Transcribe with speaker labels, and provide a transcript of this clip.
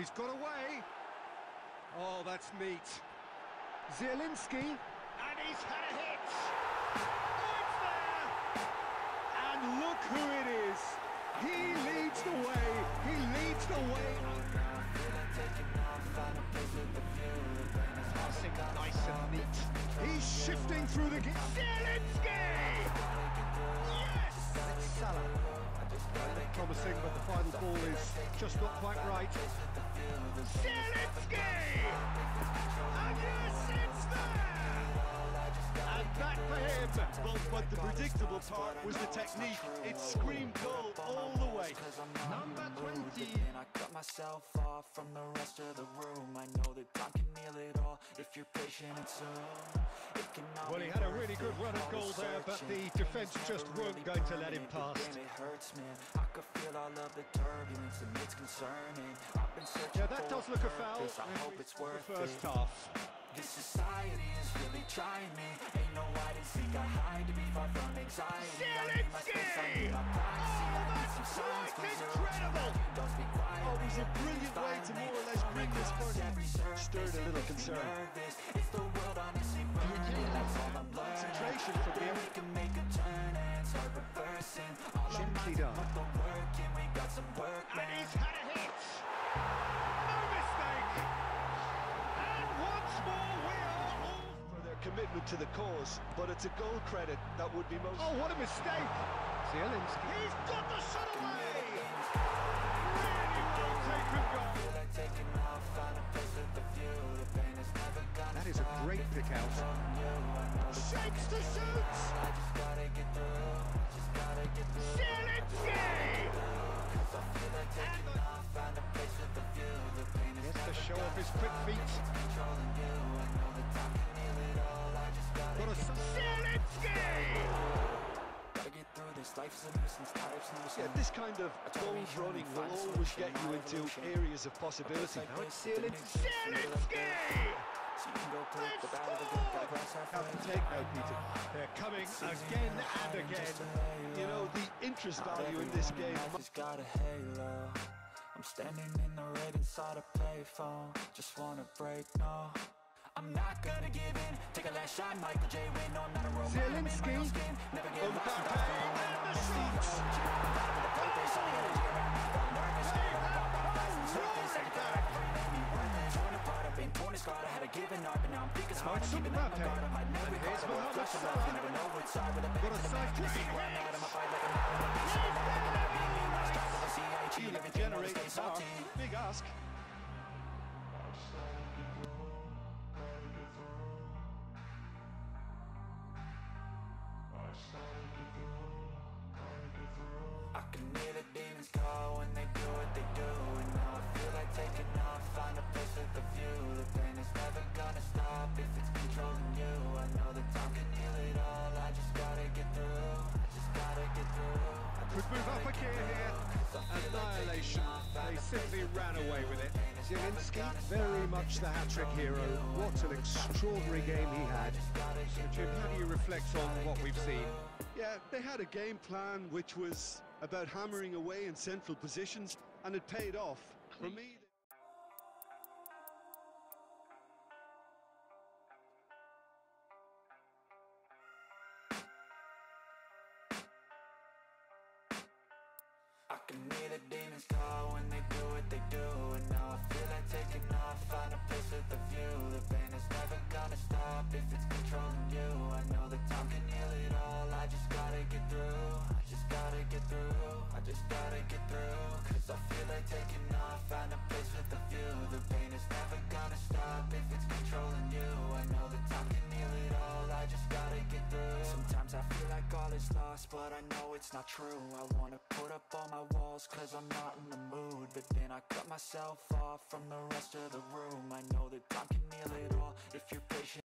Speaker 1: He's got away. Oh, that's meat. Zielinski.
Speaker 2: And he's had a hit! Oh, it's there!
Speaker 1: And look who it is. He leads the way. He leads the way.
Speaker 2: Passing nice and neat.
Speaker 1: He's shifting through the game.
Speaker 2: Zielinski! Yes!
Speaker 1: It's Salah. Promising, but the final ball is just not quite right.
Speaker 2: Zielinski! And yes, it's there!
Speaker 1: And back for him.
Speaker 3: Well, but the predictable part was the technique. It screamed goal all the way.
Speaker 2: Number 20.
Speaker 4: And I cut myself off from the rest of the room. I know that time can heal it all if you're patient and soon.
Speaker 1: Well, he had a really good run at goal there, but the defence just weren't going to let him pass.
Speaker 4: It hurts, man. I could feel all of the turbulence and it's concerning. I've been searching.
Speaker 1: Yeah, that does look a foul.
Speaker 4: I hope it's worth
Speaker 1: the first
Speaker 4: it.
Speaker 1: half.
Speaker 4: This society is really trying me. Ain't no hide and seek, I hide to be far from anxiety.
Speaker 2: Zielinski! Oh, that's quite incredible!
Speaker 3: Oh, it was a brilliant way to more or less bring this one.
Speaker 1: Stirred a little concern.
Speaker 4: It's the world, honestly, that's all I'm learning.
Speaker 1: Concentration from him.
Speaker 4: We can make a turn and start reversing. All our minds
Speaker 1: done.
Speaker 4: put the work in, we got some work,
Speaker 2: And
Speaker 4: man.
Speaker 2: he's had a hit! No mistake! And once more we are all...
Speaker 3: For their commitment to the cause, but it's a goal credit that would be most...
Speaker 1: Oh, what a mistake! Zielinski.
Speaker 2: He's got the shot away! Really well taken goal!
Speaker 1: That is a great pick out.
Speaker 2: Shakes to shoot! Zielinski!
Speaker 1: Gets to show off his quick feet. Got a...
Speaker 2: Zielinski!
Speaker 3: Yeah, this kind of goals running will always get you into areas of possibility.
Speaker 1: Now it's Zielinski.
Speaker 2: Zielinski!
Speaker 1: Have to take no, Peter. They're coming again and again.
Speaker 3: You know, the interest value in this game...
Speaker 4: She's got a halo. I'm standing in the red inside a payphone. Just wanna break, no. I'm not gonna give in. Take a last shot, Michael J. Win. No, I'm not a robot.
Speaker 1: Zielinski.
Speaker 4: Never get lost.
Speaker 1: And the shot.
Speaker 4: I had a given up, and now I'm thinking smart.
Speaker 1: it's
Speaker 4: Keeping
Speaker 1: Mbappe.
Speaker 4: up my guard. I might never
Speaker 1: And here's
Speaker 4: regret it.
Speaker 1: Mohamed
Speaker 4: Flush it
Speaker 1: Salah.
Speaker 4: out. You never know which side. With a
Speaker 1: Got a side
Speaker 4: to
Speaker 1: kick.
Speaker 4: see where I'm at. I'ma fight like a man.
Speaker 3: to generate power. Big ask.
Speaker 4: I can hear the demons call when they do what they do. And now I feel like taking off, find a place with a view. The pain is never gonna stop if it's controlling you. I know that time can heal it all. I just gotta get through. I just gotta get through.
Speaker 1: Could move up a gear here. Annihilation. They simply ran away with it. Zielinski, very much the hat-trick hero. What an extraordinary game he had. So, Jim, how do you reflect on what we've seen?
Speaker 3: Yeah, they had a game plan which was about hammering away in central positions, and it paid off. For me...
Speaker 4: I can hear the demons call when they do what they do. And now I feel like taking off, find a place with a view. The pain is never gonna stop if it's controlling you. I know that time can heal it all. I just gotta get through. I just gotta get through. I just gotta get through. Cause I feel like taking off, find a place with a view. The pain is never gonna stop if it's controlling you. I know that time can heal it all. I just gotta get through. Sometimes I feel like all is lost, but I know it's not true. I wanna put up all my walls cause I'm not in the mood. But then I cut myself off from the rest of the room. I know that time can heal it all if you're patient.